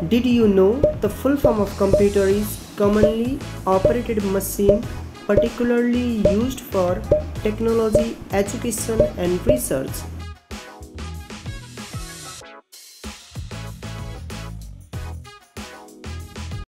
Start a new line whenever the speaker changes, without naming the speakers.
Did you know the full form of computer is commonly operated machine, particularly used for technology, education and research?